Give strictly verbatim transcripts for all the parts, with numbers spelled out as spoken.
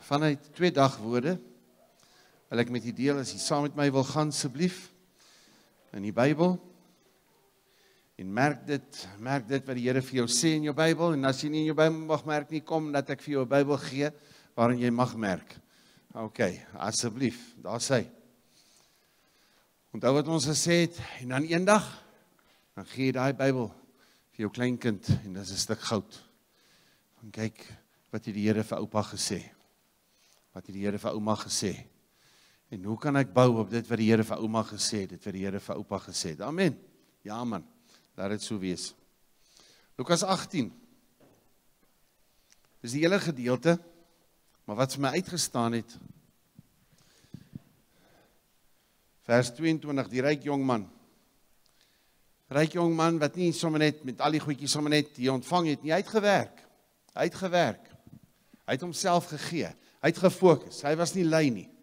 vanuit twee dagwoorde, wil ek met u deel, as jy saam met my wil gaan, asseblief, in die Bybel, en merk dit, merk dit wat die Here vir jou sê in jou Bybel, en as jy nie in jou Bybel mag merk nie, kom, dat ek vir jou 'n Bybel gee, waarin jy mag merk. Ok, asseblief, daar sê. Onthou wat ons gesê het, en dan eendag, dan gee jy daai Bybel vir jou kleinkind, en dit is 'n stuk goud. En kyk, wat het die Here vir oupa gesê? Wat het die Here vir ouma gesê? En hoe kan ek bou op dit wat die Here vir ouma gesê het, dit wat die Here vir oupa gesê het? Amen. Ja man, laat dit so wees. Lukas agttien. Dis die hele gedeelte, maar wat vir my uitgestaan het, vers tweeëntwintig, die ryk jong man. Ryk jong man wat nie sommer net met al die goedjies sommer net die ontvang het nie, hy het gewerk. Hy het gewerk. Hy het homself gegee. Hy het gefokus. Hy was nie lui nie.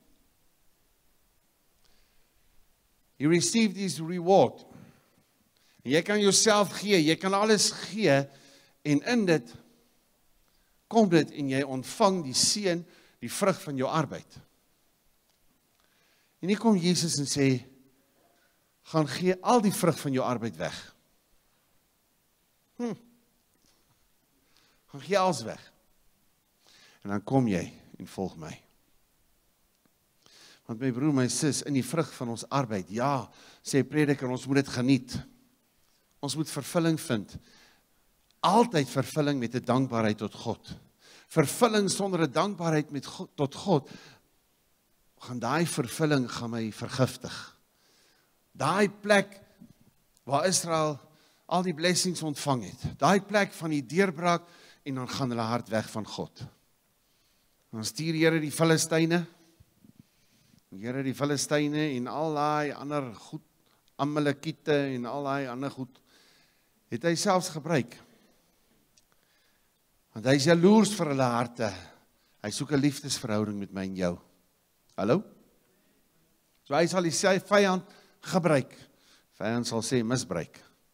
He received his reward. En jy kan jouself gee, jy kan alles gee, en in dit kom dit en jy ontvang die seën, die vrug van jou arbeid. En hier kom Jesus en sê, gaan gee al die vrug van jou arbeid weg. Hm. Gaan gee alles weg. En dan kom jy en volg my. Want my broer, my sis, in die vrug van ons arbeid, ja, sê prediker, ons moet dit geniet. Ons moet vervulling vind. Altyd vervulling met 'n dankbaarheid tot God. Vervulling sonder 'n dankbaarheid met God, tot God, gaan daai vervulling gaan my vergiftig. Daai plek waar Israel al die blessings ontvang het, daai plek van die deurbraak, en dan gaan hulle hart weg van God. Dan stuur die Here die Filistyne, die Here die Filistyne en al daai ander goed, Amalekiete en al daai ander goed, het hy selfs gebruik. Want hy is jaloers vir hulle harte. Hy soek 'n liefdesverhouding met my en jou. Hallo? So hy sal die sy vyand gebruik. Vyand sal sê misbruik.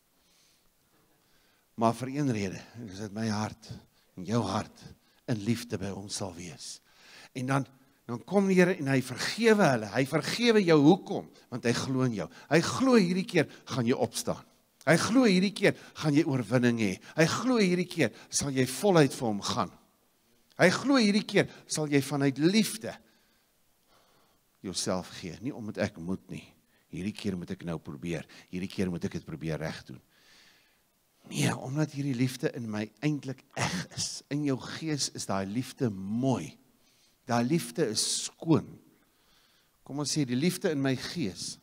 Maar vir een rede, is dit my hart en jou hart in liefde by ons sal wees. En dan, dan kom die Here en hy vergewe hulle. Hy vergewe jou hoekom? Want hy glo in jou. Hy glo hierdie keer gaan jy opstaan. Hy glo hierdie keer gaan jy oorwinning hê. Hy glo hierdie keer sal jy voluit vir hom gaan. Hy glo hierdie keer sal jy vanuit liefde jouself gee. Nie omdat ek moet nie. Hierdie keer moet ek nou probeer. Hierdie keer moet ek dit probeer reg doen. Nee, omdat hierdie liefde in my eintlik eg is. In jou gees is daai liefde mooi. Daai liefde is skoon. Kom ons sê, die liefde in my gees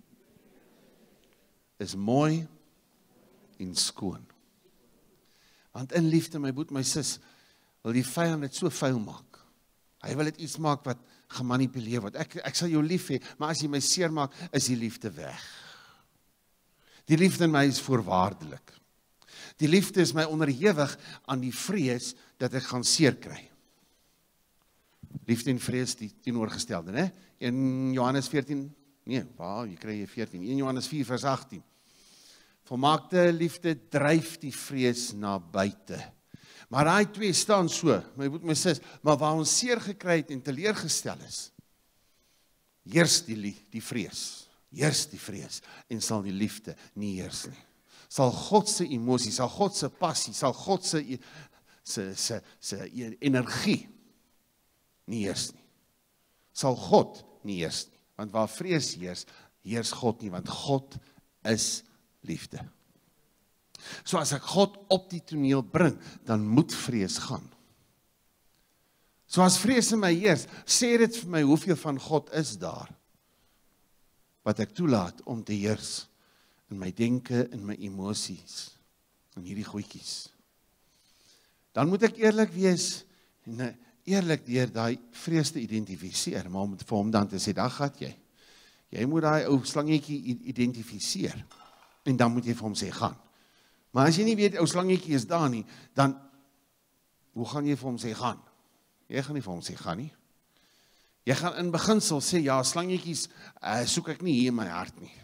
is mooi en skoon. Want in liefde, my boet, my sis, wil die vyand dit so vuil maak. Hy wil dit iets maak wat gemanipuleer word. Ek, ek sal jou lief hê, maar as jy my seer maak, is die liefde weg. Die liefde in my is voorwaardelik. Die liefde is my onderhewig aan die vrees dat ek gaan seer kry. Liefde en vrees die teenoorgestelde, né? In Johannes veertien, nee, waar, jy kry jy veertien, in Johannes vier vers agttien. Volmaakte liefde dryf die vrees na buite. Maar daai twee staan so, my broer, my sis, maar waar ons seer gekry het en teleurgestel is, heers die, die vrees, heers die vrees, en sal die liefde nie heers nie. Sal God se emosie, sal God se passie, sal God se, se, se, se energie nie heers nie. Sal God nie heers nie. Want waar vrees heers, heers God nie, want God is liefde. So as ek God op die toneel bring, dan moet vrees gaan. So as vrees in my heers, sê dit vir my, hoeveel van God is daar, wat ek toelaat om te heers, in my denke, in my emosies, in hierdie goedjies. Dan moet ek eerlik wees, en eerlik deur daai vrees te identifiseer, maar om vir hom dan te sê, daar gaat jy. Jy moet daai ou slangetjie identifiseer, en dan moet jy vir hom sê, gaan. Maar as jy nie weet, ou slangetjie is daar nie, dan, hoe gaan jy vir hom sê, gaan? Jy gaan nie vir hom sê, gaan nie. Jy gaan in beginsel sê, ja, slangetjies, uh, soek ek nie hier in my hart nie.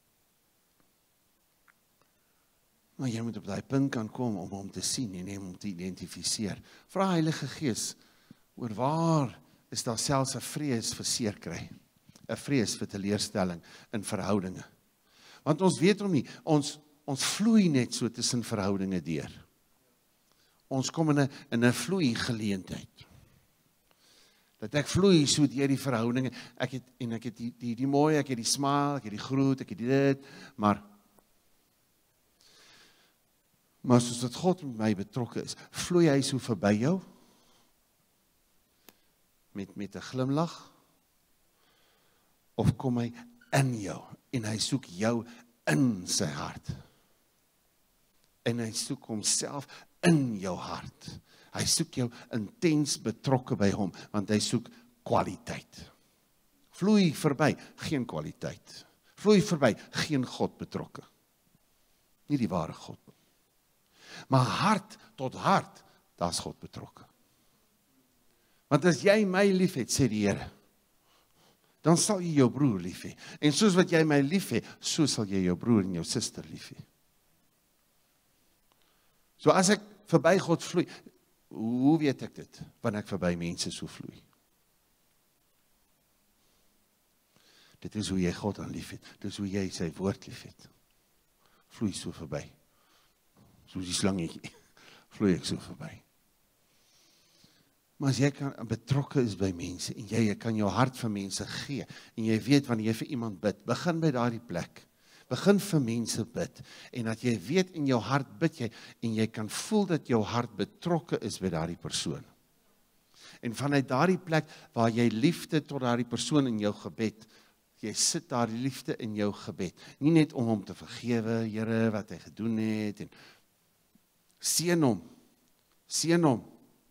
Maar jy moet op daai punt kan kom om hom te sien en hom te identifiseer. Vra Heilige Gees oor waar is daar selfs 'n vrees vir seer kry, 'n vrees vir teleurstelling in verhoudinge. Want ons weet hom nie, ons, ons vloei net so tussen verhoudinge deur. Ons kom in 'n in 'n vloei geleentheid. Dat ek vloei so deur die verhoudinge, ek het, en ek het die, die, die mooi, ek het die smile, ek het die groet, ek het die dit, maar, maar soos dat God met my betrokke is, vloei hy so verby jou, met, met 'n glimlag, of kom hy in jou, en hy soek jou in sy hart, en hy soek homself in jou hart, hy soek jou intens betrokke by hom, want hy soek kwaliteit. Vloei verby, geen kwaliteit. Vloei verby, geen God betrokke. Nie die ware God. Maar hart tot hart, daar is God betrokke. Want as jy my lief het, sê die Here, dan sal jy jou broer lief hê. En soos wat jy my lief hê, so sal jy jou broer en jou suster lief hê. So as ek verby God vloei, hoe weet ek dit, wanneer ek verby mense so vloei? Dit is hoe jy God aan lief het, dit is hoe jy sy woord lief het. Vloei so verby. Soos die slangetjie, vloei ek so verby. Maar as jy kan betrokke is by mense, en jy kan jou hart vir mense gee, en jy weet wanneer jy vir iemand bid, begin by daardie plek, begin vir mense bid, en dat jy weet in jou hart bid jy, en jy kan voel dat jou hart betrokke is by daardie persoon. En vanuit daardie plek, waar jy liefde tot daardie persoon in jou gebed, jy sit daar liefde in jou gebed, nie net om hom te vergewe, Here, wat hy gedoen het, en seën hom, seën hom.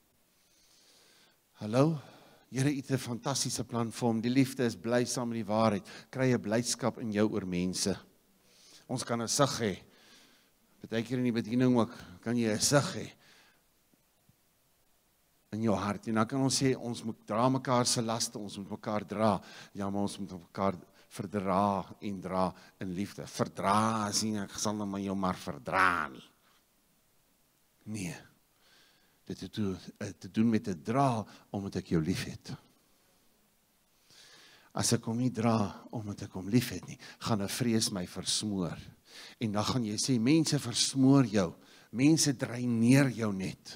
Hallo, Here, u het 'n fantastiese plan vir hom, die liefde is bly saam met die waarheid, kry 'n blydskap in jou oor mense. Ons kan 'n sug hê, partykeer in die bediening ook, kan jy 'n sug hê, in jou hart, en dan kan ons sê, ons moet dra mekaar se laste, ons moet mekaar dra, ja, maar ons moet mekaar verdra en dra in liefde. Verdra, as nie, ek sal nou maar jou maar verdra nie. Nee, dit het te doen met te dra, omdat ek jou lief het. As ek hom nie dra, omdat ek hom lief het nie, gaan 'n vrees my versmoor. En dan gaan jy sê, mense versmoor jou, mense dreineer jou net.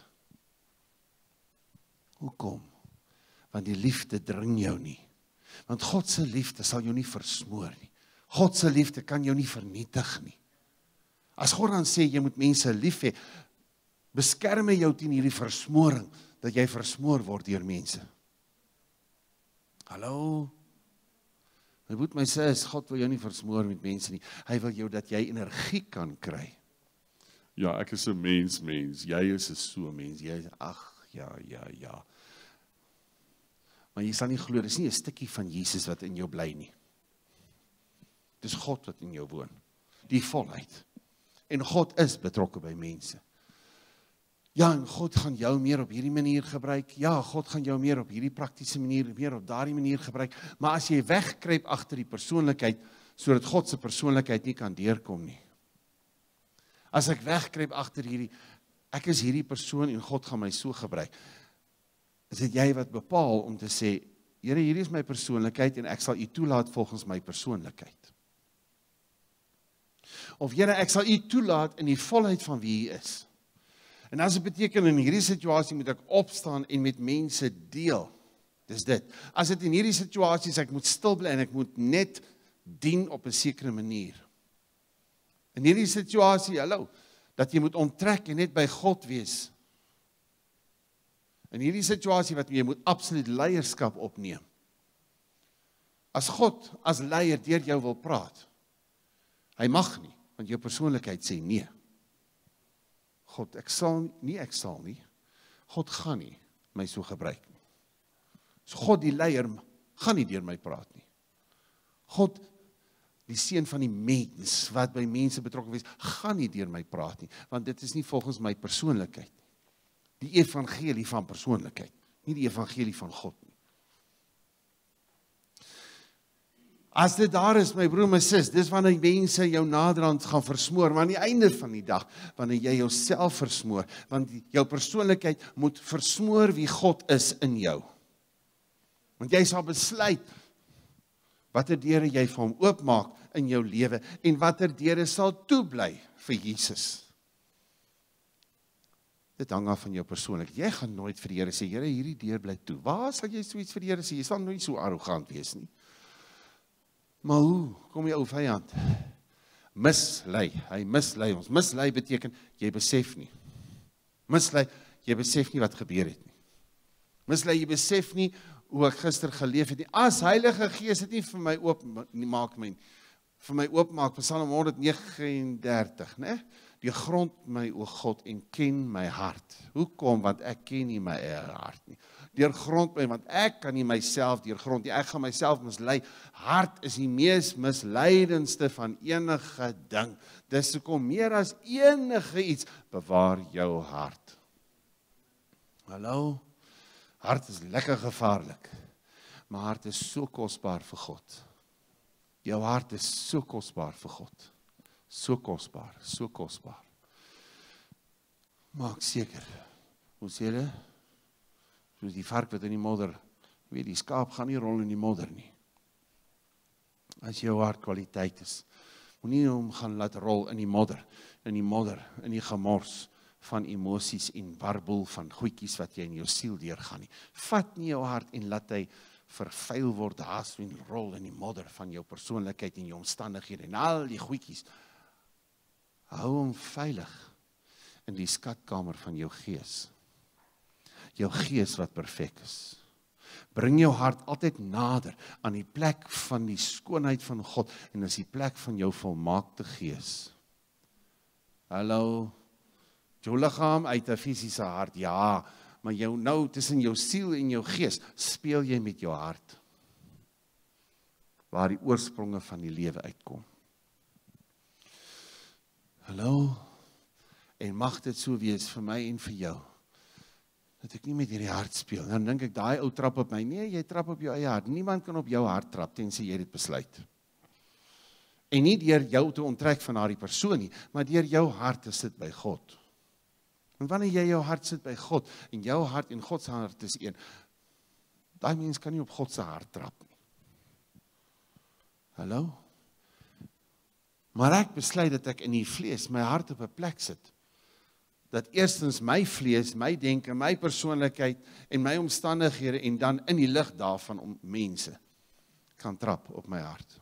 Hoekom? Want die liefde dring jou nie. Want God se liefde sal jou nie versmoor nie. God se liefde kan jou nie vernietig nie. As God dan sê, jy moet mense lief hê, beskerm jou teen hierdie versmoring, dat jy versmoor word deur mense. Hallo? My boet my sê, is God wil jou nie versmoor met mense nie. Hy wil jou dat jy energie kan kry. Ja, ek is 'n mens, mens. Jy is 'n so mens. Jy is, ag, ja, ja, ja. Maar jy sal nie glo, dis nie 'n stukkie van Jesus wat in jou bly nie. Dis God wat in jou woon. Die volheid. En God is betrokke by mense. Ja, en God gaan jou meer op hierdie manier gebruik. Ja, God gaan jou meer op hierdie praktiese manier, meer op daardie manier gebruik. Maar as jy wegkruip agter die persoonlikheid, sodat God se persoonlikheid nie kan deurkom nie. As ek wegkruip agter hierdie, ek is hierdie persoon en God gaan my so gebruik. Is dit jy wat bepaal om te sê, Here, hierdie is my persoonlikheid en ek sal u toelaat volgens my persoonlikheid. Of Here, ek sal u toelaat in die volheid van wie u is. En as dit beteken in hierdie situasie moet ek opstaan en met mense deel. Dis dit. As dit in hierdie situasie is ek moet stil bly en ek moet net dien op 'n sekere manier. In hierdie situasie, hallo, dat jy moet onttrek en net by God wees. In hierdie situasie wat jy moet absoluut leierskap opneem. As God as leier deur jou wil praat, hy mag nie, want jou persoonlikheid sê nee. God, ek sal nie, ek sal nie. God gaan nie my so gebruik nie. So God die leier gaan nie deur my praat nie. God, die seun van die mens wat by mense betrokke wees, gaan nie deur my praat nie, want dit is nie volgens my persoonlikheid nie. Die evangelie van persoonlikheid, nie die evangelie van God nie. As dit daar is, my broer, my sis, dis wanneer mense jou naderhand gaan versmoor, maar aan die einde van die dag, wanneer jy jouself versmoor, want jou persoonlikheid moet versmoor wie God is in jou. Want jy sal besluit watter deure jy vir hom oopmaak in jou lewe en watter deure sal toebly vir Jesus. Dit hang af van jou persoonlik. Jy gaan nooit vir die Here sê, Here, hierdie deur bly toe. Waar sal jy so iets vir die Here sê? Jy sal nooit so arrogant wees nie. Maar hoe kom jy ou vyand? Mislei. Hy mislei ons. Mislei beteken jy besef nie. Mislei, jy besef nie wat gebeur het nie. Mislei, jy besef nie hoe ek gister geleef het nie. As Heilige Gees het nie vir my oop maak my vir my oopmaak, Psalm honderd vyf en dertig, né? Die grond my, o God, en ken my hart. Hoekom? Want ek ken nie my eie hart nie. Deur grond my, want ek kan nie myself deur grond nie. Ek gaan myself mislei. Hart is die mees misleidendste van enige ding. Dis hoekom meer as enige iets, bewaar jou hart. Hallo? Hart is lekker gevaarlik, maar hart is so kosbaar vir God. Jou hart is so kosbaar vir God. So kosbaar, so kosbaar. Maak seker, hoe sê julle? Soos die vark wat in die modder, weet die skaap gaan nie rol in die modder nie. As jou hart kwaliteit is, moenie hom gaan laat rol in die modder, in die modder, in die gemors van emosies en warboel van goedjies wat jy in jou siel deurgaan nie. Vat nie jou hart en laat hy vervuil word, haas en rol in die modder van jou persoonlikheid en jou omstandighede en al die goedjies. Hou hom veilig in die skatkamer van jou gees. Jou gees wat perfek is. Bring jou hart altyd nader aan die plek van die skoonheid van God en is die plek van jou volmaakte gees. Hallo, jou liggaam uit 'n fisiese hart, ja, maar jou nou tussen jou siel en jou gees, speel jy met jou hart, waar die oorspronge van die lewe uitkom. Hallo, en mag dit so wees vir my en vir jou, dat ek nie met hierdie hart speel. Dan dink ek, daai ou trap op my. Nee, jy trap op jou eie hart. Niemand kan op jou hart trap, tensy jy dit besluit. En nie deur jou te onttrek van daardie persoon nie, maar deur jou hart te sit by God. En wanneer jy jou hart sit by God, en jou hart en God se hart is een, daai mens kan nie op God se hart trap nie. Hallo? Maar ek besluit dat ek in die vlees my hart op 'n plek sit, dat eerstens my vlees, my denke, my persoonlikheid en my omstandighede en dan in die lig daarvan om mense kan trap op my hart.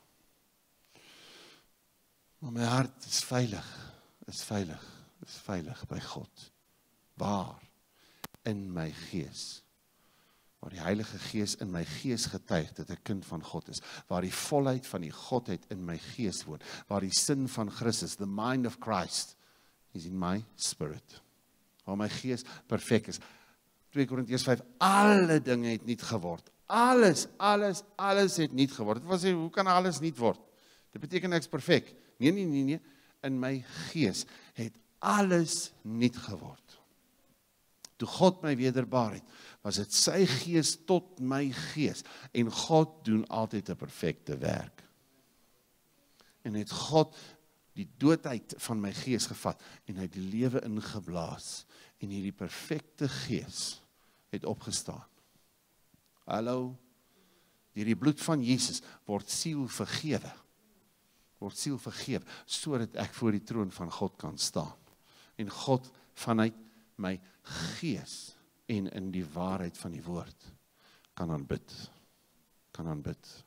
Maar my hart is veilig, is veilig, is veilig by God. Waar? In my gees. Waar die Heilige Gees in my gees getuig dat ek kind van God is. Waar die volheid van die Godheid in my gees woon. Waar die sin van Christus, the mind of Christ, is in my spirit. Waar my gees perfek is. twee Korintiërs vyf, alle dinge het nuut geword. Alles, alles, alles het nuut geword. Dit was, hoe kan alles nuut word? Dit beteken ek's perfek. Nee, nee, nee, nee. In my gees het alles nuut geword. Toe God my wederbaar het, was dit sy gees tot my gees. En God doen altyd 'n perfekte werk. En het God die doodheid van my gees gevat en hy het die lewe ingeblaas en hierdie perfekte gees het opgestaan. Hallo, deur die bloed van Jesus word siel vergewe. Word siel vergewe, sodat ek voor die troon van God kan staan. En God vanuit my gees en in die waarheid van die woord kan aanbid. Kan aanbid.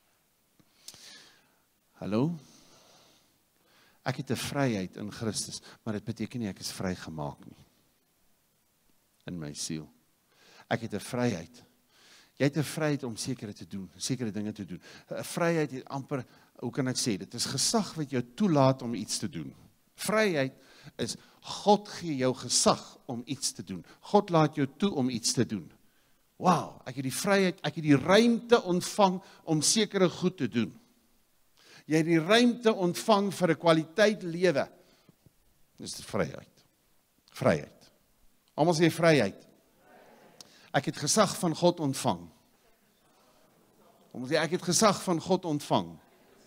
Hallo? Ek het 'n vryheid in Christus, maar dit beteken nie ek is vrygemaak nie. In my siel. Ek het 'n vryheid. Jy het 'n vryheid om sekere te doen, sekere dinge te doen. 'n Vryheid het amper, hoe kan ek sê, dit is gesag wat jou toelaat om iets te doen. Vryheid is, God gee jou gesag om iets te doen. God laat jou toe om iets te doen. Wow, ek het die vryheid, ek het die ruimte ontvang om sekere goed te doen. Jy het die ruimte ontvang vir 'n kwaliteit lewe. Dis vryheid. Vryheid. Almal sê vryheid. Ek het gesag van God ontvang. Almal sê ek het gesag van God ontvang.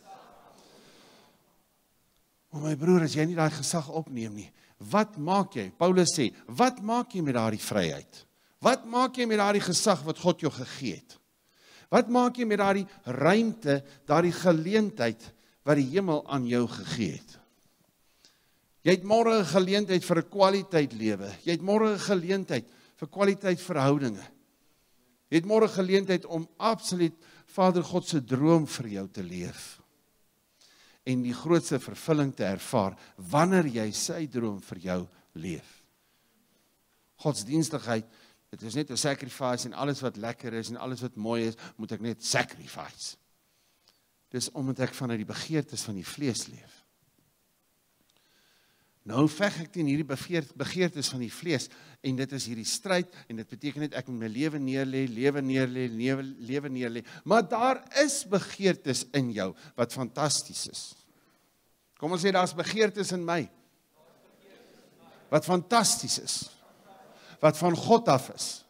Maar my broer, as jy nie daai gesag opneem nie, wat maak jy? Paulus sê, wat maak jy met daardie vryheid? Wat maak jy met daardie gesag wat God jou gegee het? Wat maak jy met daardie ruimte, daardie geleentheid wat die hemel aan jou gegee het? Jy het môre 'n geleentheid vir 'n kwaliteit lewe. Jy het môre 'n geleentheid vir kwaliteit verhoudinge. Jy het môre 'n geleentheid om absoluut Vader God se droom vir jou te leef. En die grootste vervulling te ervaar wanneer jy sy droom vir jou leef. Godsdienstigheid, dit is net 'n sacrifice en alles wat lekker is en alles wat mooi is, moet ek net sacrifice. Dis omdat ek vanuit die begeertes van die vlees leef. Nou veg ek teen hierdie begeertes van die vlees en dit is hierdie stryd en dit beteken net ek moet my lewe neerlê, lewe neerlê, lewe lewe neerlê. Maar daar is begeertes in jou wat fantasties is. Kom ons sê daar's begeertes in my wat fantasties is. Wat van God af is.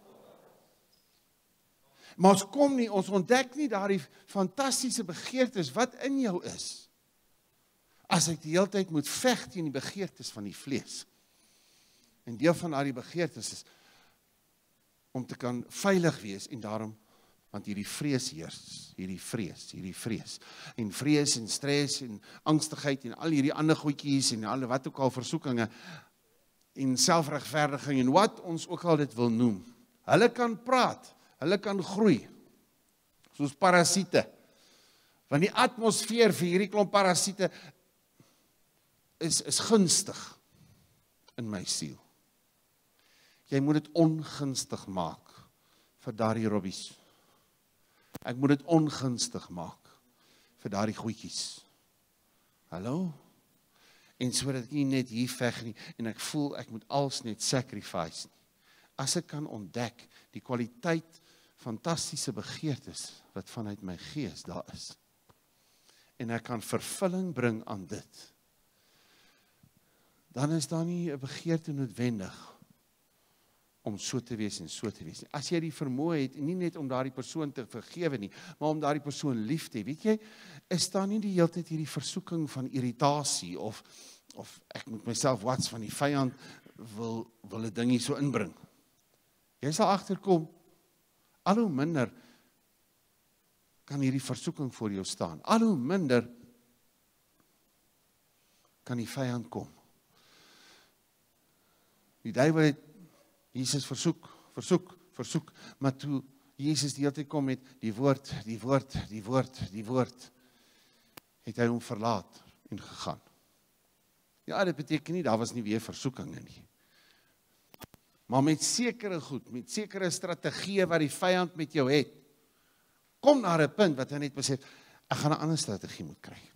Maar ons kom nie, ons ontdek nie daardie fantastiese begeertes wat in jou is. As ek die hele tyd moet veg teen die begeertes van die vlees. En deel van daardie begeertes is om te kan veilig wees en daarom, want hierdie vrees heers, hierdie vrees, hierdie vrees. En vrees en stres en angstigheid en al hierdie ander goedjies en al wat ook al versoekinge en selfregverdiging en wat ons ook al dit wil noem. Hulle kan praat, hulle kan groei, soos parasiete. Want die atmosfeer vir hierdie klomp parasiete is, is gunstig in my siel. Jy moet dit ongunstig maak vir daardie robbies. Ek moet dit ongunstig maak vir daardie goedjies. Hallo? En sodat ek nie net hier veg nie, en ek voel ek moet als net sacrifice nie. As ek kan ontdek die kwaliteit, fantastiese begeertes wat vanuit my gees daar is, en ek kan vervulling bring aan dit, dan is daar nie 'n begeerte noodwendig om so te wees en so te wees nie. As jy die vermoë het, en nie net om daardie persoon te vergewe nie, maar om daardie persoon lief te hê, weet jy, is daar nie die hele tyd hierdie versoeking van irritasie, of, of ek moet myself wats van die vyand, wil, wil 'n ding hier so inbring. Jy sal agterkom, al hoe minder kan hierdie versoeking voor jou staan. Al hoe minder kan die vyand kom. Die duiwel het Jesus versoek, versoek, versoek, maar toe Jesus die hele tyd kom met die woord, die woord, die woord, die woord, het hy hom verlaat en gegaan. Ja, dit beteken nie, daar was nie weer versoekinge nie. Maar met sekere goed, met sekere strategieë wat die vyand met jou het, kom naar 'n punt wat hy net besef, ek gaan 'n ander strategie moet kry.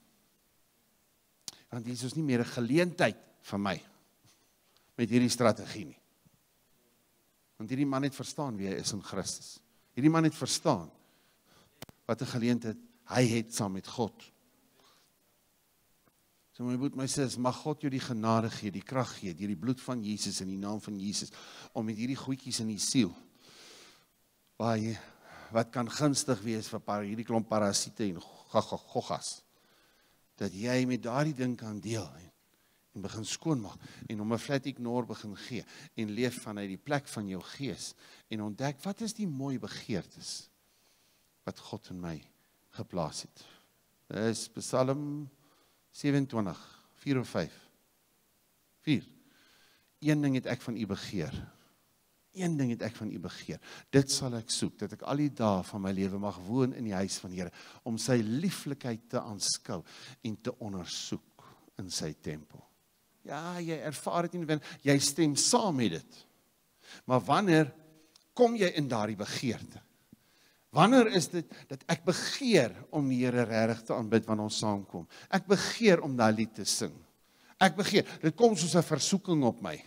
Want hier is nie meer 'n geleentheid vir my, met hierdie strategie nie. Want hierdie man het verstaan wie hy is in Christus. Hierdie man het verstaan wat 'n geleentheid hy het saam met God. So my broer, my sis, mag God jou die genade gee, die krag gee, deur die bloed van Jesus in die naam van Jesus, om met hierdie goedjies in die siel, waar jy, wat kan gunstig wees vir paar, hierdie klomp parasiete en goggas, dat jy met daardie ding kan deel, en, en begin skoonmaak, en om 'n flat ignore begin gee, en leef vanuit die plek van jou gees, en ontdek, wat is die mooi begeertes, wat God in my geplaas het. Dit is Psalm sewenentwintig, vier of vyf. vier. Een ding het ek van u begeer. Een ding het ek van u begeer. Dit sal ek soek, dat ek al die dae van my lewe mag woon in die huis van die Here, om sy lieflikheid te aanskou en te ondersoek in sy tempel. Ja, jy ervaar dit nie, jy stem saam met dit. Maar wanneer kom jy in daardie begeerte? Wanneer is dit dat ek begeer om die Here regtig te aanbid wanneer ons saamkom? Ek begeer om daai lied te sing. Ek begeer, dit kom soos 'n versoeking op my.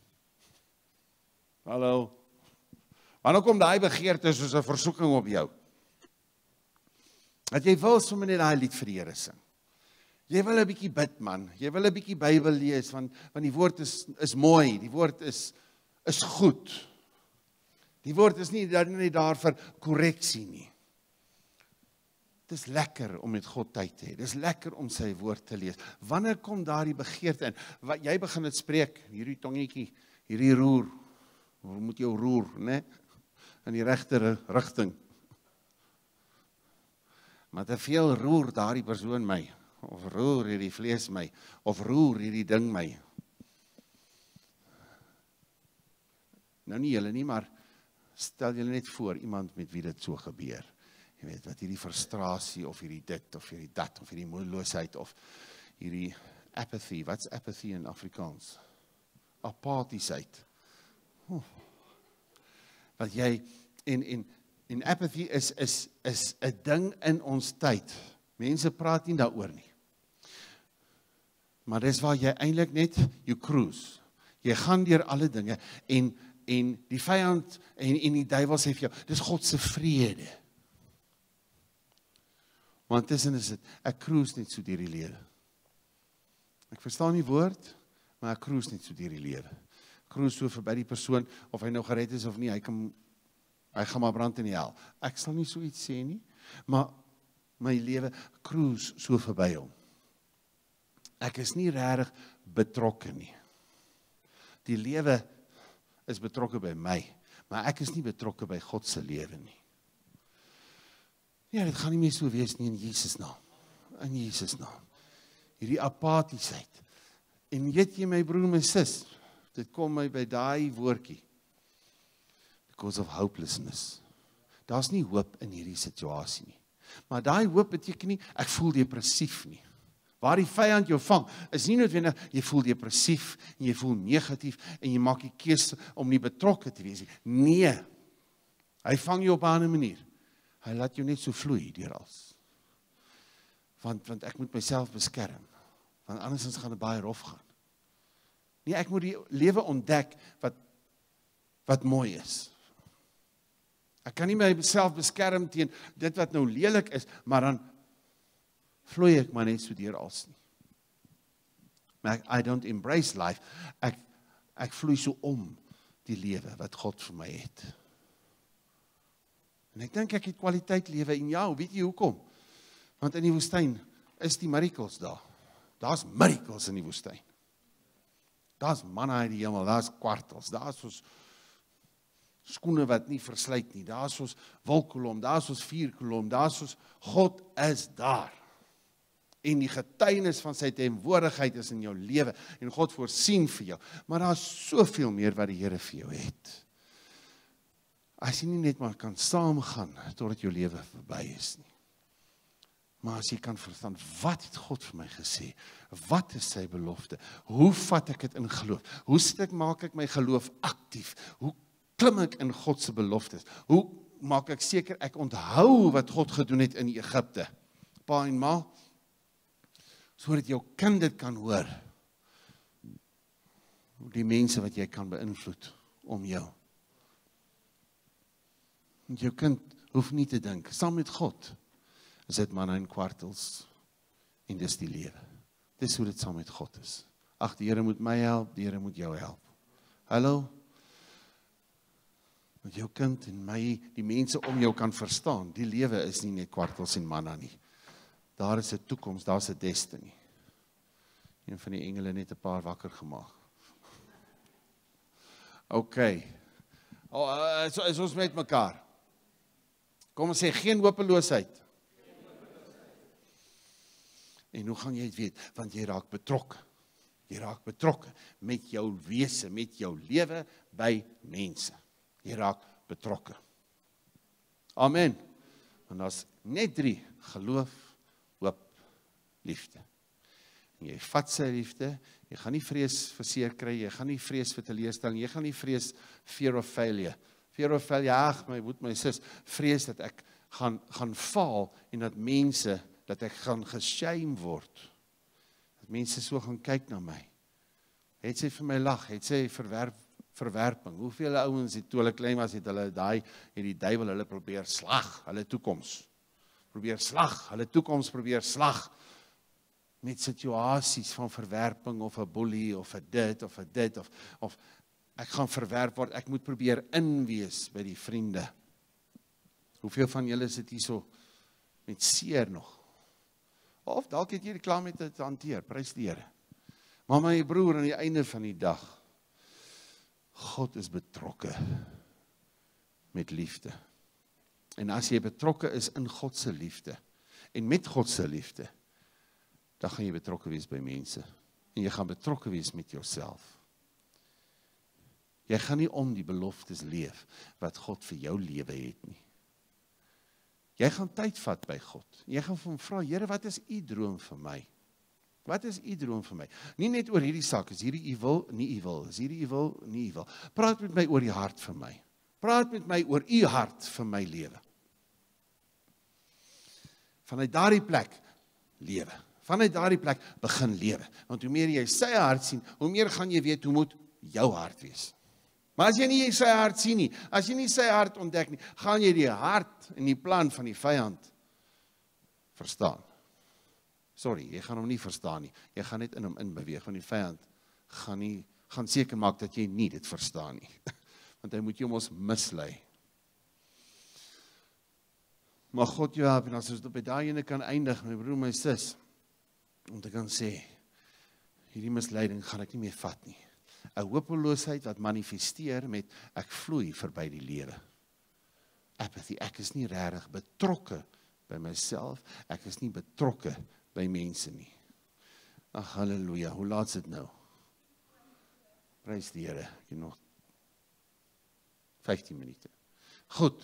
Hallo. Wanneer kom daai begeerte soos 'n versoeking op jou? Dat jy wil sommer net daai lied vir die Here sing. Jy wil 'n bietjie bid, man. Jy wil 'n bietjie Bybel lees, want want die woord is is mooi, die woord is is goed. Die woord is nie net daar vir korreksie nie. Het is lekker om met God tyd te hê. Dit is lekker om sy woord te lees. Wanneer kom daardie begeerte in? Wat jy begin dit spreek, hierdie tongetjie, hierdie roer. Hoe moet jou roer, né? In die regte rigting. Maar te veel roer daardie persoon my, of roer hierdie vlees my, of roer hierdie ding my. Nou nie julle nie, maar stel julle net voor, iemand met wie dit so gebeur. Jy weet, wat hierdie frustrasie, of hierdie dit, of hierdie dat, of hierdie moedeloosheid, of hierdie apathy. Wat's apathy in Afrikaans? Apathiesheid. Oh. Wat jy, en, en, en apathy is, is, is 'n ding in ons tyd. Mense praat nie daaroor nie. Maar dis waar jy eintlik net, you cruise. Jy gaan deur alle dinge, en, en die vyand, en, en die duiwel sê vir jou, dis God se vrede. Want tussen is dit, ek cruise net so deur die lewe. Ek verstaan die woord, maar ek cruise net so deur die lewe. Cruise so verby die persoon, of hy nou gered is of nie, hy kan, hy gaan maar brand in die hel. Ek sal nie so iets sê nie, maar my lewe cruise so verby hom. Ek is nie regtig betrokke nie. Die lewe is betrokke by my, maar ek is nie betrokke by God se lewe nie. Ja, dit gaan nie meer so wees nie in Jesus naam. In Jesus naam. Hierdie apathiesheid. En weet jy my broer, my sis, dit kom my by daai woordjie. Because of hopelessness. Daar's nie hoop in hierdie situasie nie. Maar daai hoop beteken nie, ek voel depressief nie. Waar die vyand jou vang, is nie noodwendig, jy voel depressief, en jy voel negatief, en jy maak die keuse om nie betrokke te wees nie. Nee, hy vang jou op 'n ander manier. Hy laat jou net so vloei deur als. Want, want ek moet myself beskerm, want andersins gaan dit baie rof gaan. Nee, ek moet die lewe ontdek, wat, wat mooi is. Ek kan nie myself beskerm teen dit wat nou lelik is, maar dan vloei ek maar net so deur als nie. Maar ek, I don't embrace life. Ek, ek vloei so om die lewe wat God vir my het. En ek dink ek het kwaliteit lewe, en ja, weet jy hoekom? Want in die woestyn is die miracles daar. Daar's miracles in die woestyn. Daar's manna uit die hemel, daar's kwartels, daar's soos skoene wat nie versluit nie, daar's soos wolkkolom, daar's soos vuurkolom, daar's soos God is daar. En die getuienis van sy teenwoordigheid is in jou lewe, en God voorsien vir jou, maar daar's soveel meer wat die Here vir jou het. As jy nie net maar kan saamgaan, totdat jou lewe verby is nie. Maar as jy kan verstaan, wat het God vir my gesê? Wat is sy belofte? Hoe vat ek dit in geloof? Hoe stik maak ek my geloof aktief? Hoe klim ek in God se beloftes? Hoe maak ek seker ek onthou wat God gedoen het in Egipte? Pa en ma, sodat jou kind dit kan hoor. Die mense wat jy kan beïnvloed om jou. Want jou kind hoef nie te dink, saam met God, is dit manna en kwartels, en dis die lewe. Dis hoe dit saam met God is. Ag, die Here moet my help, die Here moet jou help. Hallo? Want jou kind en my, die mense om jou kan verstaan, die lewe is nie net kwartels en manna nie. Daar is 'n toekoms, daar's 'n destiny. Een van die engele net 'n paar wakker gemaak. OK. Oh, uh, so is ons met mekaar. Kom ons sê, geen hopeloosheid. En hoe gaan jy dit weet? Want jy raak betrokke. Jy raak betrokke met jou wese, met jou lewe by mense. Jy raak betrokke. Amen. En daar's net drie, geloof, hoop, liefde. En jy vat sy liefde, jy gaan nie vrees vir seer kry, jy gaan nie vrees vir teleurstelling, jy gaan nie vrees fear of failure. Fear of failure, ag, my moet my sis, vrees dat ek gaan, gaan faal, en dat mense, dat ek gaan geshame word. Dat mense so gaan kyk na my. Het sy vir my lag, het sy verwerp, verwerping. Hoeveel ouens het, toe hulle klein was, het hulle daai, het die duiwel hulle probeer slag, hulle toekoms. Probeer slag, hulle toekoms probeer slag. Met situasies van verwerping, of 'n bully, of 'n dit, of 'n dit, of, of ek gaan verwerp word, ek moet probeer inwees by die vriende. Hoeveel van julle sit hier so met seer nog? Of dalk het jy klaar met dit hanteer, prys die Here. Maar my broer, aan die einde van die dag, God is betrokke met liefde. En as jy betrokke is in God se liefde, En met God se liefde, dan gaan jy betrokke wees by mense. En jy gaan betrokke wees met jouself. Jy gaan nie om die beloftes leef wat God vir jou lewe het nie. Jy gaan tyd vat by God. Jy gaan vir hom vra, Here, wat is u droom vir my? Wat is u droom vir my? Nie net oor hierdie saak, is hierdie u wil, nie u wil, is hierdie u wil, nie u wil. Praat met my oor die hart vir my. Praat met my oor u hart vir my lewe. Vanuit daardie plek, lewe. Vanuit daardie plek, begin lewe. Want hoe meer jy sy hart sien, hoe meer gaan jy weet hoe moet jou hart wees. Maar as jy nie sy hart sien nie, as jy nie sy hart ontdek nie, gaan jy die hart en die plan van die vyand verstaan. Sorry, jy gaan hom nie verstaan nie. Jy gaan net in hom inbeweeg, want die vyand gaan nie, gaan seker maak dat jy nie dit verstaan nie. Want hy moet jou mos mislei. Maar God jou help, en as ons op by daai ene kan eindig, my broer, my sis, om te kan sê, hierdie misleiding gaan ek nie meer vat nie. 'n Hopeloosheid wat manifesteer met, ek vloei verby die lewe. Apathy, ek is nie regtig betrokke by myself, ek is nie betrokke by mense nie. Ag, halleluja, hoe laat is dit nou? Prys die Here, ek het nog vyftien minute. Goed.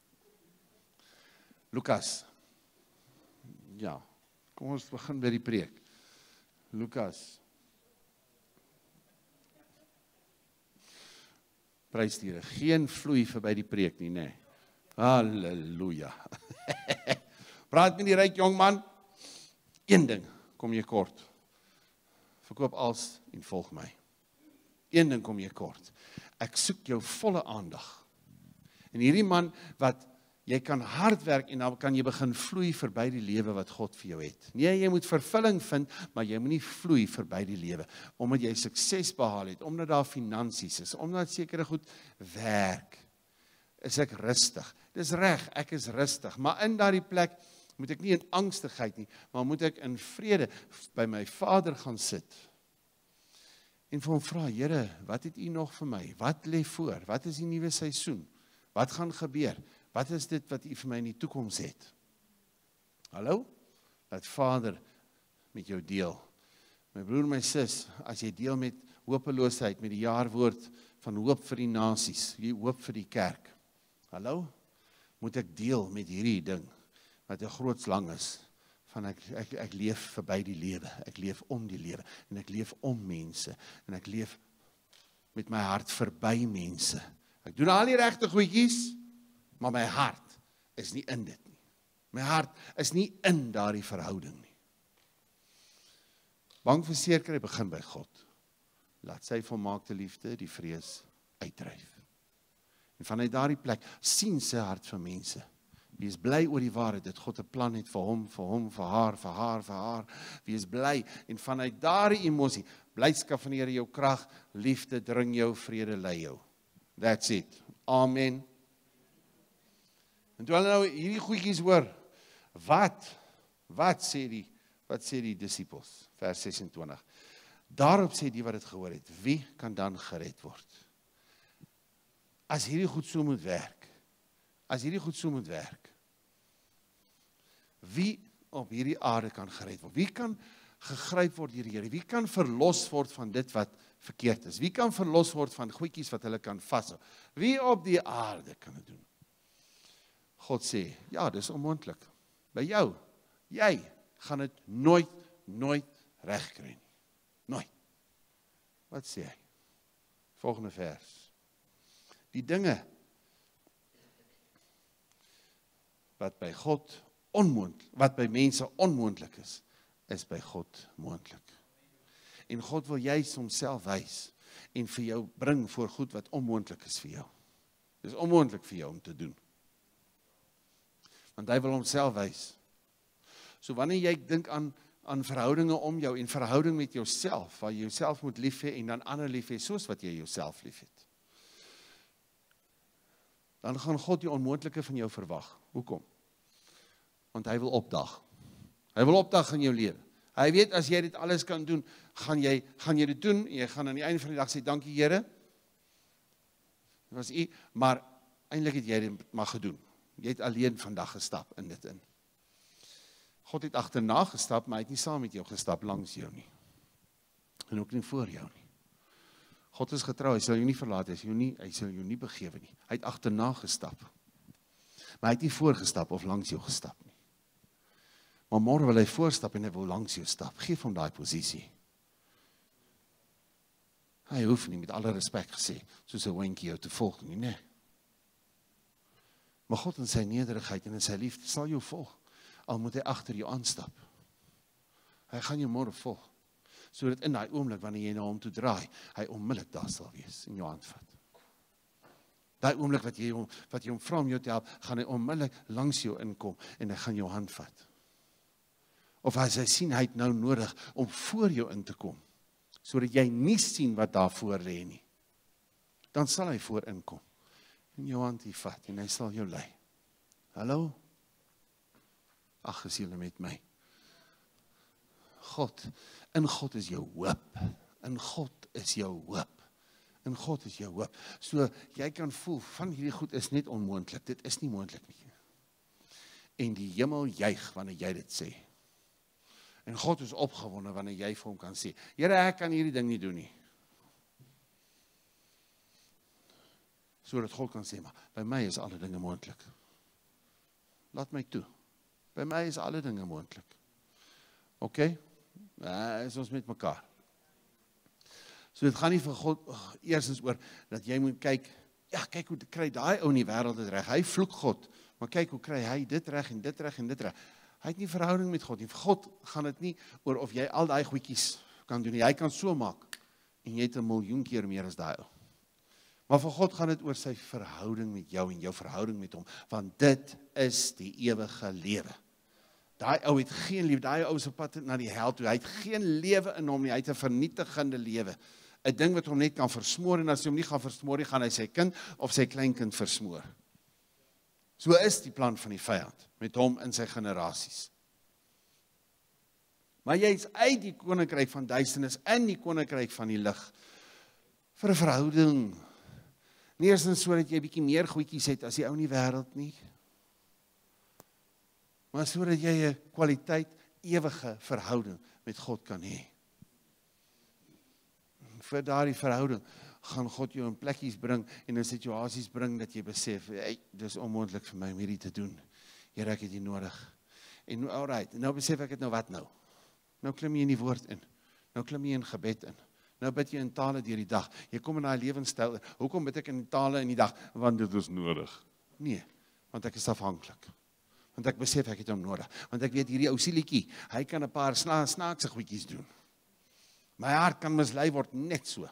Lukas. Ja, kom ons begin by die preek. Lukas. Prys die Here, geen vloei verby die preek nie, nee. Halleluja. Praat met die ryk jong man. Een ding, kom jy kort. Verkoop alles en volg my. Een ding kom jy kort. Ek soek jou volle aandag. En hierdie man wat jy kan hard werk en dan kan jy begin vloei verby die lewe wat God vir jou het. Nee, jy moet vervulling vind, maar jy moet nie vloei verby die lewe, omdat jy sukses behaal het, omdat daar finansies is, omdat sekere goed werk, is ek rustig. Dis reg, ek is rustig, maar in daardie plek moet ek nie in angstigheid nie, maar moet ek in vrede by my Vader gaan sit, en vir hom vra, Here, wat het u nog vir my? Wat lê voor? Wat is die nuwe seisoen? Wat gaan gebeur? Wat is dit wat u vir my in die toekoms het? Hallo? Laat Vader met jou deel. My broer, my sis, as jy deel met hopeloosheid, met die jaarwoord van hoop vir die nasies, die hoop vir die kerk. Hallo? Moet ek deel met hierdie ding, wat 'n groot slang is, van ek, ek, ek leef verby die lewe, ek leef om die lewe, en ek leef om mense, en ek leef met my hart verby mense. Ek doen al die regte goedjies, maar my hart is nie in dit nie. My hart is nie in daardie verhouding nie. Bang vir seer kry, begin by God. Laat sy volmaakte liefde die vrees uitdryf. En vanuit daardie plek sien sy hart vir mense. Wees bly oor die waarheid, dat God 'n plan het vir hom, vir hom, vir haar, vir haar, vir haar. Wees bly, en vanuit daardie emosie, blydskap van die Here jou krag, liefde dring jou, vrede lei jou. That's it. Amen. En toe hulle nou hierdie goedjies hoor, wat, wat sê die, wat sê die disippels, vers ses en twintig, daarop sê die wat het gehoor het, wie kan dan gered word? As hierdie goed so moet werk, as hierdie goed so moet werk, wie op hierdie aarde kan gered word? Wie kan gegryp word deur die Here? Wie kan verlos word van dit wat verkeerd is? Wie kan verlos word van goedjies wat hulle kan vashou? Wie op die aarde kan dit doen? God sê, ja, dis onmoontlik. By jou, jy gaan dit nooit, nooit regkry nie. Nooit. Wat sê hy? Volgende vers. Die dinge wat by God onmoontlik, wat by mense onmoontlik is, is by God moontlik. En God wil juis homself wys en vir jou bring voor goed wat onmoontlik is vir jou. Dis onmoontlik vir jou om te doen. Want hy wil homself wys. So wanneer jy dink aan aan verhoudinge om jou en verhouding met jouself, waar jy jouself moet lief hê en dan ander lief hê soos wat jy jouself lief het, dan gaan God die onmoontlike van jou verwag. Hoekom? Want hy wil opdag. Hy wil opdag in jou lewe. Hy weet as jy dit alles kan doen, gaan jy gaan jy dit doen en jy gaan aan die einde van die dag sê dankie Here. Dit was u, maar eintlik het jy dit maar gedoen. Jy het alleen vandag gestap in dit in. God het agterna gestap, maar hy het nie saam met jou gestap langs jou nie. En ook nie voor jou nie. God is getrou, hy sal jou nie verlaat, hy sal jou nie, hy sal jou nie begewe nie. Hy het agterna gestap. Maar hy het nie voorgestap of langs jou gestap nie. Maar môre wil hy voorstap en hy wil langs jou stap. Geef hom daai posisie. Hy hoef nie met alle respek gesê, soos 'n wenkie jou te volg nie, nee. Maar God in sy nederigheid en in sy liefde sal jou volg, al moet hy agter jou aanstap. Hy gaan jou môre volg, sodat in daai oomblik wanneer jy na hom toe draai, hy onmiddellik daar sal wees en jou hand vat. Daai oomblik wat jy hom wat jy hom vra om jou te help, gaan hy onmiddellik langs jou inkom en hy gaan jou hand vat. Of as hy sien hy het nou nodig om voor jou in te kom, sodat jy nie sien wat daar voor lê nie, dan sal hy voor inkom en jou hand hier vat en hy sal jou lei. Hallo? Ag, is julle met my? God, in God is jou hoop. In God is jou hoop. In God is jou hoop. So, jy kan voel, van hierdie goed is net onmoontlik. Dit is nie moontlik nie. En die hemel juig wanneer jy dit sê. En God is opgewonde wanneer jy vir hom kan sê, Here, ek kan hierdie ding nie doen nie. Sodat God kan sê, maar by my is alle dinge moontlik. Laat my toe. By my is alle dinge moontlik. Oké? Okay? Nou, is ons met mekaar. So dit gaan nie vir God oh, eerstens oor, dat jy moet kyk, ja, kyk hoe kry daai ou in die wêreld dit reg. Hy vloek God, maar kyk hoe kry hy dit reg en dit reg en dit reg. Hy het nie verhouding met God nie. Vir God gaan dit nie oor of jy al daai goedjies kan doen nie. Hy kan so maak, en jy het 'n miljoen keer meer as daai ou. Maar vir God gaan dit oor sy verhouding met jou en jou verhouding met hom, want dit is die ewige lewe. Daai ou het geen lewe, daai ou se pad na die hel toe, hy het geen lewe in hom nie, hy het 'n vernietigende lewe. 'n Ding wat hom net kan versmoor, en as hy hom nie gaan versmoor nie, gaan hy sy kind of sy kleinkind versmoor. So is die plan van die vyand, met hom in sy generasies. Maar jy is uit die koninkryk van duisternis, in die koninkryk van die lig, vir 'n verhouding. Nie eens so dat jy 'n bietjie meer goedjies het as die ou in die wêreld nie, maar so dat jy 'n kwaliteit, ewige verhouding met God kan hê. Vir daardie verhouding gaan God jou in plekkies bring en in situasies bring dat jy besef, hey, dis onmoontlik vir my om hierdie te doen. Here, ek het dit nodig. En nou, alright, nou besef ek het nou wat nou. Nou klim jy in die woord in. Nou klim jy in gebed in. Nou bid jy in tale deur die dag. Jy kom in daai lewenstyl. Hoekom bid ek in tale in die dag? Want dit is nodig. Nee, want ek is afhanklik. Want ek besef ek het hom nodig. Want ek weet hierdie ou sielietjie, hy kan 'n paar sna snaakse goedjies doen. My hart kan mislei word net so.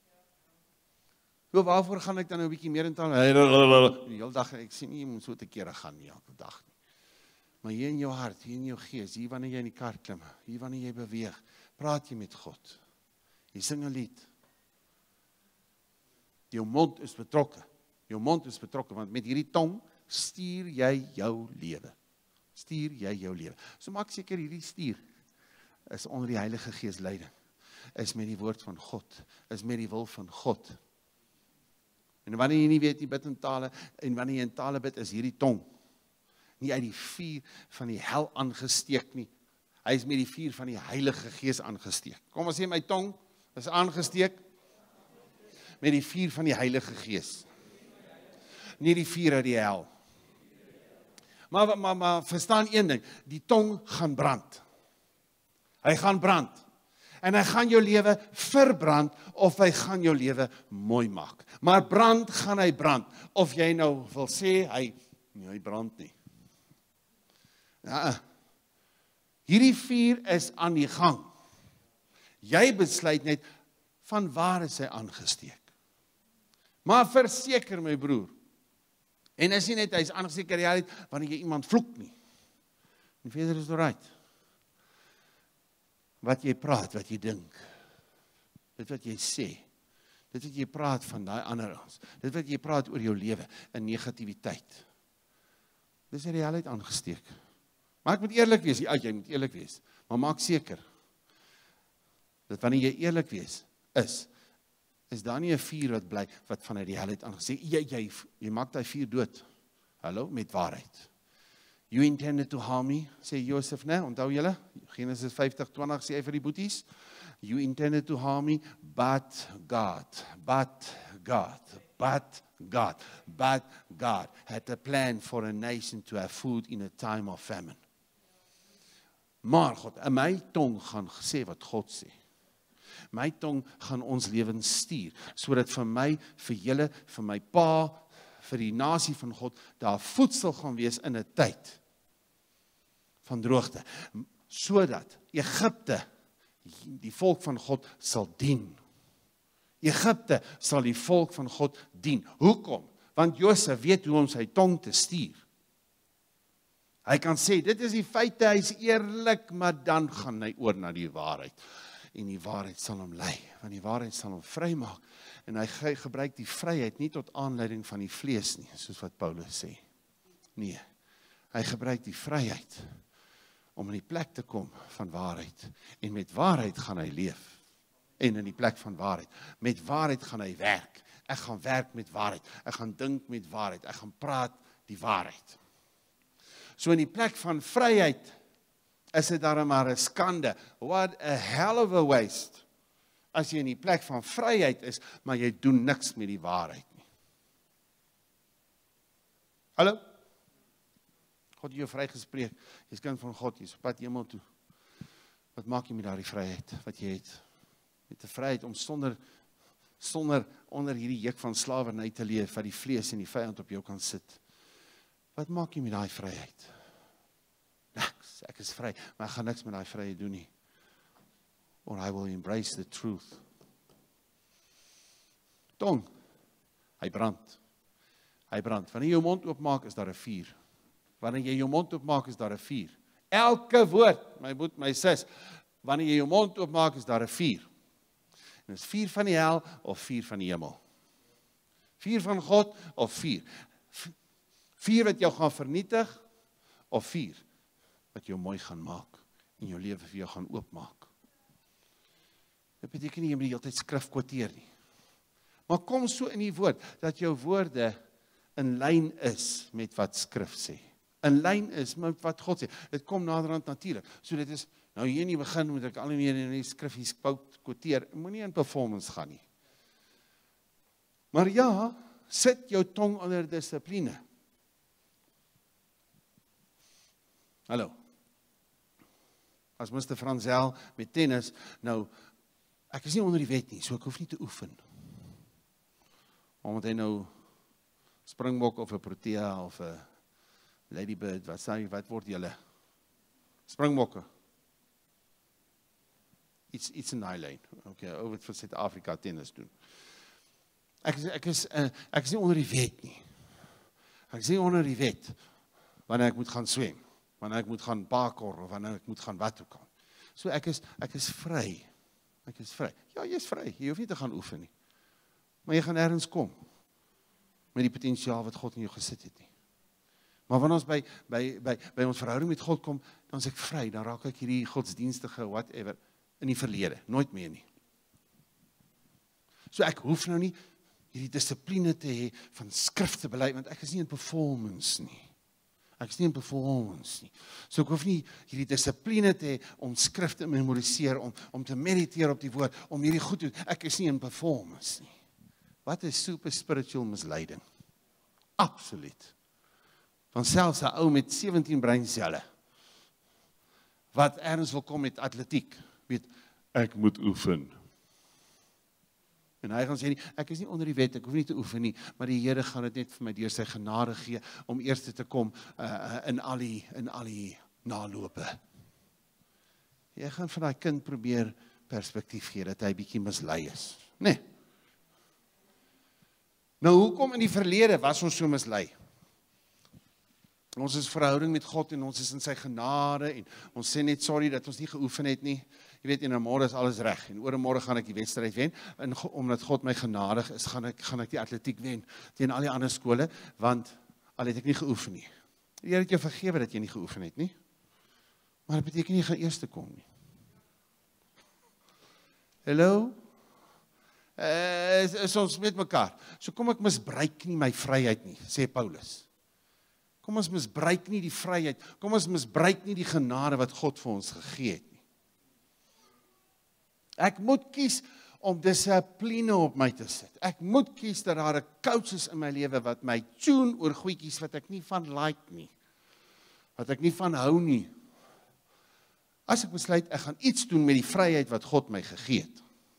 So waarvoor gaan ek dan nou 'n bietjie meer in taal? Die hele dag, ek sien nie jy moet so te kere gaan nie elke dag nie. Maar hier in jou hart, hier in jou gees, hier wanneer jy in die kar klim, hier wanneer jy beweeg, praat jy met God. Jy sing 'n lied. Jou mond is betrokke. Jou mond is betrokke, want met hierdie tong stuur jy jou lewe. Stuur jy jou lewe. So maak seker hierdie stuur is onder die Heilige Gees leiding. Is met die woord van God. Is met die wil van God. En wanneer jy nie weet nie bid in tale, en wanneer jy in tale bid, is hierdie tong nie uit die vuur van die hel aangesteek nie. Hy is met die vuur van die Heilige Gees aangesteek. Kom ons sê my tong is aangesteek met die vuur van die Heilige Gees. Nie die vuur uit die hel. Maar, maar, maar verstaan een ding, die tong gaan brand. Hy gaan brand. En hy gaan jou lewe verbrand, of hy gaan jou lewe mooi maak. Maar brand gaan hy brand. Of jy nou wil sê, hy, nee, hy brand nie. Ja, hierdie vuur is aan die gang. Jy besluit net, van waar is hy aangesteek? Maar verseker my broer, en is nie net, hy is aangesteek in realiteit, wanneer jy iemand vloek nie. En verder is alright. Wat jy praat, wat jy dink, dit wat jy sê, dit wat jy praat van daai ander ons, dit wat jy praat oor jou lewe, in negativiteit, dit is in realiteit aangesteek. Maar ek moet eerlik wees, ja, jy moet eerlik wees, maar maak seker, dat wanneer jy eerlik wees, is, is daar nie 'n vuur wat bly, wat vanuit die helheid aangesteek, jy, jy, jy maak daai vuur dood, hallo, met waarheid. You intended to harm me, sê Josef, né? Onthou julle? Genesis vyftig twintig sê hy vir die boeties. You intended to harm me, but God, but God, but God, but God had a plan for a nation to have food in a time of famine. Maar God, in my tong gaan sê wat God sê. My tong gaan ons lewens stuur, sodat vir my, vir julle, vir my pa, vir die nasie van God, daar voedsel gaan wees in 'n tyd van droogte, sodat Egipte die volk van God sal dien. Egipte sal die volk van God dien. Hoekom? Want Josef weet hoe om sy tong te stuur. Hy kan sê, dit is die feite, hy is eerlik, maar dan gaan hy oor na die waarheid. En die waarheid sal hom lei, want die waarheid sal hom vrymaak. En hy ge gebruik die vryheid nie tot aanleiding van die vlees nie, soos wat Paulus sê. Nee, hy gebruik die vryheid om in die plek te kom van waarheid. En met waarheid gaan hy leef. En in die plek van waarheid. Met waarheid gaan hy werk. Ek gaan werk met waarheid. Ek gaan dink met waarheid. Ek gaan praat die waarheid. So in die plek van vryheid is dit daarom maar 'n skande. What a hell of a waste. As jy in die plek van vryheid is, maar jy doen niks met die waarheid nie. Hallo? God het jou vrygespreek. Jy's kind van God, jy's op pad hemel toe. Wat maak jy met daardie vryheid wat jy het? Met die vryheid om sonder sonder onder hierdie juk van slawerny te leef, wat die vlees en die vyand op jou kan sit. Wat maak jy met daai vryheid? Niks, ek is vry, maar ek gaan niks met daai vryheid doen nie. Or I will embrace the truth. Tong, hy brand. Hy brand. Wanneer jy jou mond oopmaak, is daar 'n vuur. Wanneer jy jou mond oopmaak, is daar 'n vuur. Elke woord, my boet, my sis, wanneer jy jou mond oopmaak, is daar 'n vuur. En is vuur van die hel of vuur van die hemel? Vuur van God of vuur? Vuur wat jou gaan vernietig of vuur wat jou mooi gaan maak en jou lewe vir jou gaan oopmaak? Dit beteken nie jy moet die hele tyd skrif quoteer nie. Maar kom so in die woord dat jou woorde in lyn is met wat skrif sê. In lyn is met wat God sê. Dit kom naderhand natuurlik. So dit is nou hier in die begin moet ek al nie meer in die skrif hier quoteer. Moenie in performance gaan nie. Maar ja, sit jou tong onder dissipline. Hallo. As mister Franzel met tennis, nou, ek is nie onder die wet nie, so ek hoef nie te oefen. Omdat hy nou springbok of 'n protea of 'n ladybird, wat sê, wat word julle? Springbokke. Iets iets in daai lyn. Okay, ou wat vir Suid-Afrika tennis doen. Ek is ek is uh, ek is nie onder die wet nie. Ek is nie onder die wet wanneer ek moet gaan swem, wanneer ek moet gaan parkour of wanneer ek moet gaan wat ook al. So ek is ek is vry. Ek is vry. Ja, jy is vry. Jy hoef nie te gaan oefen nie. Maar jy gaan ergens kom met die potensiaal wat God in jou gesit het nie. Maar wanneer ons by by by by ons verhouding met God kom, dan is ek vry, dan raak ek hierdie godsdienstige whatever in die verlede, nooit meer nie. So ek hoef nou nie hierdie dissipline te hê van skrif te bely, want ek is nie in performance nie. Ek is nie in performance nie. So ek hoef nie hierdie dissipline te hê om skrif te memoriseer, om om te mediteer op die woord, om hierdie goed te doen. Ek is nie in performance nie. Wat is super spiritual misleiding? Absoluut. Want selfs 'n ou met sewentien breinselle wat ergens wil kom met atletiek, weet, ek moet oefen. En hy gaan sê nie, ek is nie onder die wet, ek hoef nie te oefen nie, maar die Here gaan dit net vir my deur sy genade gee om eers te kom uh, in al die in al die nalope. Jy gaan vir daai kind probeer perspektief gee dat hy bietjie mislei is, né? Nee. Nou hoekom in die verlede was ons so mislei? Ons is verhouding met God en ons is in sy genade en ons sê net sorry dat ons nie geoefen het nie. Jy weet, en môre is alles reg en oor môre gaan ek die wedstryd wen en omdat God my genadig is, gaan ek gaan ek die atletiek wen teen al die ander skole, want al het ek nie geoefen nie. Die Here het jou vergewe dat jy nie geoefen het nie. Maar dit beteken nie jy gaan eers te kom nie. Hallo? Uh, is, is ons met mekaar. So kom ek misbruik nie my vryheid nie, sê Paulus. Kom ons misbruik nie die vryheid, kom ons misbruik nie die genade wat God vir ons gegee het nie. Ek moet kies om dissipline op my te sit. Ek moet kies dat daar 'n coach is in my lewe wat my tune oor goedjies wat ek nie van like nie, wat ek nie van hou nie. As ek besluit, ek gaan iets doen met die vryheid wat God my gegee het.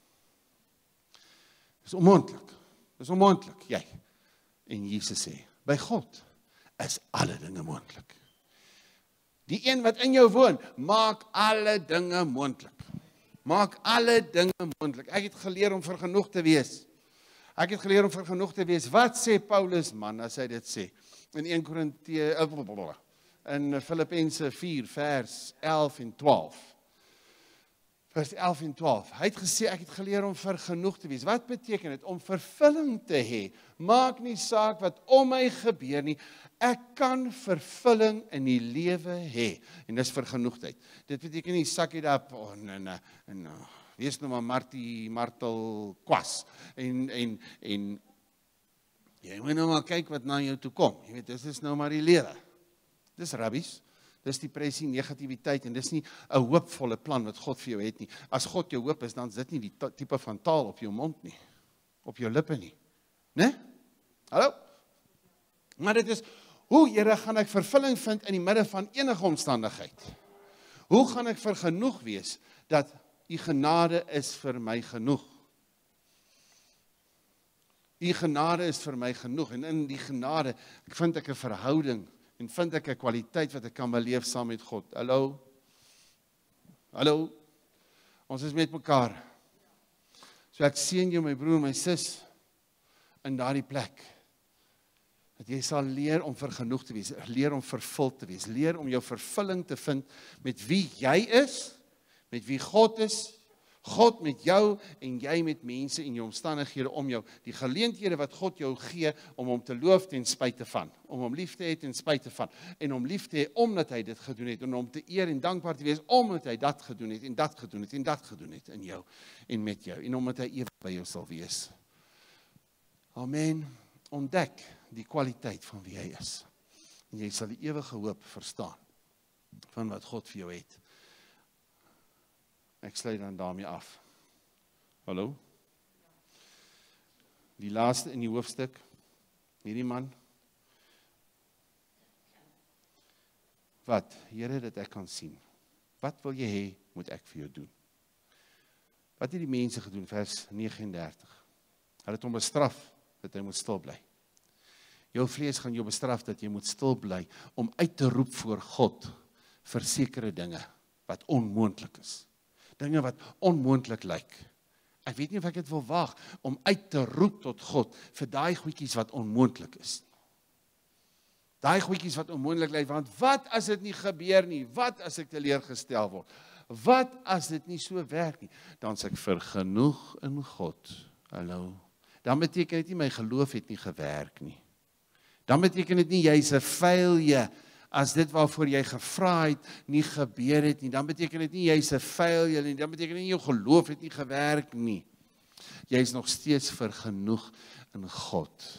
Dis onmoontlik. Dis onmoontlik, jy. En Jesus sê, by God is alle dinge moontlik. Die een wat in jou woon, maak alle dinge moontlik. Maak alle dinge moontlik. Ek het geleer om vergenoeg te wees. Ek het geleer om vergenoeg te wees. Wat sê Paulus, man, as hy dit sê? In Eerste Korintiërs, in Filippense vier, vers elf en twaalf. Vers elf en twaalf. Hy het gesê, ek het geleer om vergenoeg te wees. Wat beteken dit? Om vervulling te hê. Maak nie saak wat om my gebeur nie. Ek kan vervulling in die lewe hê. En dis vergenoegdheid. Dit beteken nie, sak jy daar, oh, nee, nee, nee, wees nou maar Martie, Martel, Kwas. En, en, en, jy moet nou maar kyk wat na jou toe kom. Jy weet, dis is nou maar die lewe. Dis rubbies. Dis depressie, negativiteit, en dis nie 'n hoopvolle plan wat God vir jou het nie. As God jou hoop is, dan is dit nie die tipe van taal op jou mond nie. Op jou lippe nie. Né? Hallo? Maar dit is, hoe, Here, gaan ek vervulling vind in die midde van enige omstandigheid? Hoe gaan ek vergenoeg wees, dat U genade is vir my genoeg? U genade is vir my genoeg, en in die genade, ek vind ek 'n verhouding, en vind ek 'n kwaliteit wat ek kan beleef saam met God. Hallo? Hallo? Ons is met mekaar. So ek seën jou, my broer, my sis, in daardie plek. Dat jy sal leer om vergenoeg te wees, leer om vervuld te wees, leer om jou vervulling te vind met wie jy is, met wie God is, God met jou en jy met mense en jou omstandighede om jou, die geleenthede wat God jou gee om hom te loof ten spyte van, om hom lief te hê ten spyte van, en om lief te hê omdat hy dit gedoen het, en om te eer en dankbaar te wees omdat hy dat gedoen het, en dat gedoen het, en dat gedoen het in jou, en met jou, en omdat hy ewig by jou sal wees. Amen. Ontdek die kwaliteit van wie hy is, en jy sal die ewige hoop verstaan, van wat God vir jou het. Ek sluit dan daarmee af. Hallo? Die laaste in die hoofstuk, hierdie man. Wat? Here, dat ek kan sien. Wat wil jy hê, moet ek vir jou doen? Wat het die mense gedoen, vers negenendertig? Hulle het hom bestraf, dat hy moet stil bly. Jou vlees gaan jou bestraf, dat jy moet stil bly, om uit te roep voor God, vir sekere dinge, wat onmoontlik is. Dinge wat onmoontlik lyk. Ek weet nie of ek dit wil waag, om uit te roep tot God, vir daai goedjies wat onmoontlik is. Daai goedjies wat onmoontlik lyk, want wat as dit nie gebeur nie? Wat as ek teleurgestel word? Wat as dit nie so werk nie? Dan is ek vergenoeg in God. Hallo. Dan beteken dit nie, my geloof het nie gewerk nie. Dan beteken dit nie, jy is 'n failure, as dit waarvoor jy gevra het, nie gebeur het nie, dan beteken dit nie, jy is 'n failure nie, dan beteken dit nie, jou geloof het nie gewerk nie. Jy is nog steeds vergenoeg in God.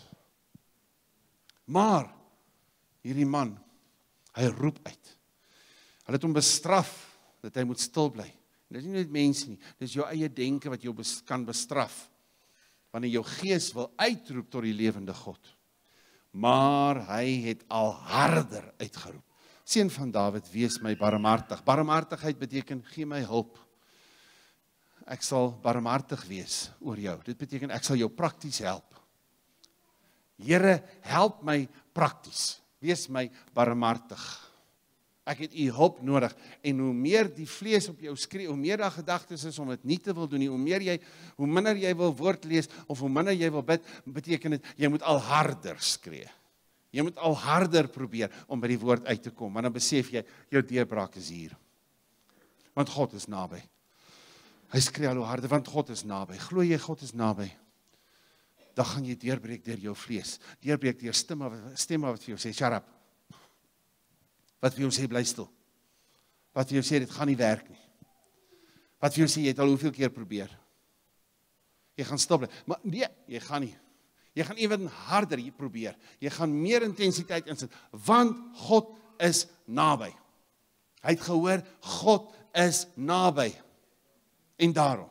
Maar, hierdie man, hy roep uit. Hulle het hom bestraf, dat hy moet stil bly. Dit is nie net mense nie, dit is jou eie denke wat jou bes- kan bestraf, wanneer jou gees wil uitroep tot die lewende God. Maar hy het al harder uitgeroep. Seun van Dawid, wees my barmhartig. Barmhartigheid beteken, gee my hulp. Ek sal barmhartig wees oor jou. Dit beteken, ek sal jou prakties help. Here, help my prakties. Wees my barmhartig. Ek het u hulp nodig, en hoe meer die vlees op jou skree, hoe meer daar gedagtes is om dit nie te wil doen nie, hoe meer jy, hoe minder jy wil woord lees, of hoe minder jy wil bid, beteken dit, jy moet al harder skree. Jy moet al harder probeer om by die woord uit te kom, want dan besef jy, jou deurbraak is hier. Want God is naby. Hy skree al hoe harder, want God is naby. Glo jy God is naby? Dan gaan jy deurbreek deur jou vlees. Deurbreek deur stemme, stemme wat vir jou sê, shut up. Wat vir jou sê, bly stil. Wat vir jou sê, dit gaan nie werk nie. Wat vir jou sê, jy het al hoeveel keer probeer. Jy gaan stil bly. Maar nee, jy gaan nie. Jy gaan ewen harder hier probeer. Jy gaan meer intensiteit insit, want God is naby. Hy het gehoor, God is naby. En daarom.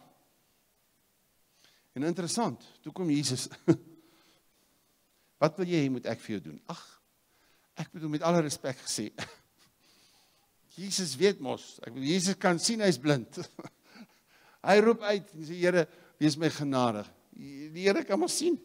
En interessant, toe kom Jesus. Wat wil jy, moet ek vir jou doen? Ag, ek bedoel met alle respek gesê. Jesus weet mos, ek bedoel, Jesus kan sien, hy is blind. Hy roep uit en sê, Here, wees my genadig. Die Here kan mos sien.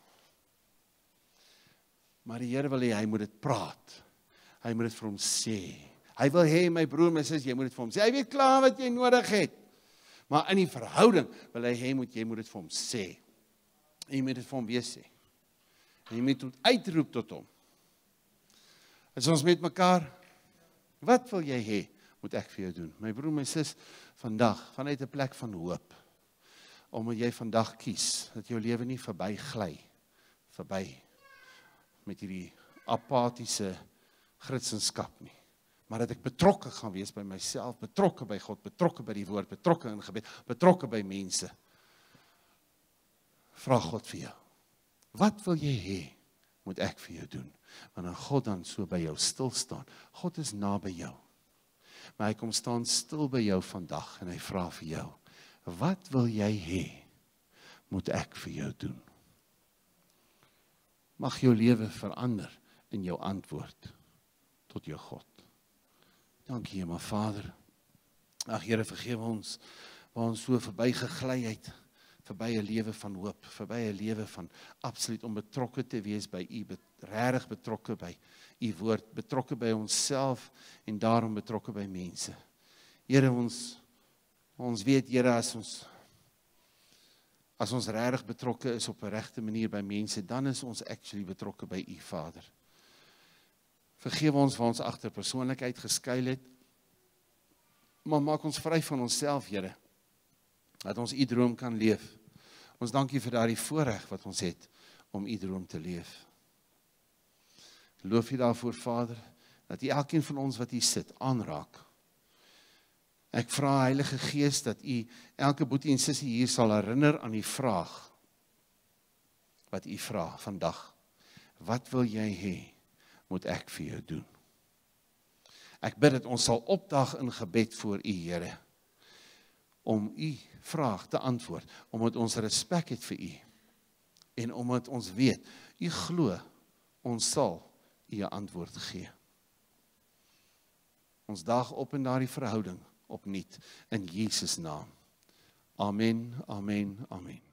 Maar die Here wil hê, hy moet dit praat. Hy moet dit vir hom sê. Hy wil hê, my broer, my sis, jy moet dit vir hom sê. Hy weet klaar wat jy nodig het. Maar in die verhouding wil hy hê, moet jy moet dit vir hom sê. En jy moet dit vir hom weer sê. En jy moet uitroep tot hom. As ons met mekaar, wat wil jy hê, moet ek vir jou doen? My broer, my sis, vandag, vanuit 'n plek van hoop, omdat jy vandag kies, dat jou lewe nie verby gly, verby, met hierdie apathiese Christenskap nie. Maar dat ek betrokke gaan wees by myself, betrokke by God, betrokke by die woord, betrokke in gebed, betrokke by mense. Vra God vir jou. Wat wil jy hê, moet ek vir jou doen? Wanneer God dan so by jou stil staan. God is na by jou. Maar hy kom staan stil by jou vandag en hy vra vir jou. Wat wil jy hê, moet ek vir jou doen? Mag jou lewe verander in jou antwoord tot jou God. Dankie, my Vader. Ag Here, vergewe ons waar ons so verby gegly het, verby 'n lewe van hoop, verby 'n lewe van absoluut om betrokke te wees by U, regtig betrokke by U woord, betrokke by onsself en daarom betrokke by mense. Here, ons ons weet, Here, as ons as ons regtig betrokke is op 'n regte manier by mense, dan is ons actually betrokke by U, Vader. Vergewe ons waar ons agter persoonlikheid geskuil het, maar maak ons vry van onsself, Here, dat ons U droom kan leef. Ons dank U vir daardie voorreg wat ons het, om U droom te leef. Loof U daarvoor, Vader, dat U elkeen van ons wat hier sit, aanraak. Ek vra, Heilige Gees, dat U elke boetie en sussie hier sal herinner aan die vraag, wat U vra vandag. Wat wil jy hê, moet ek vir jou doen? Ek bid dat ons sal opdag in gebed voor U, Here, om U vraag te antwoord, omdat ons respek het vir U, en omdat ons weet, U glo, ons sal U 'n antwoord gee. Ons daag op in daardie verhouding, opnuut, in Jesus naam. Amen, amen, amen.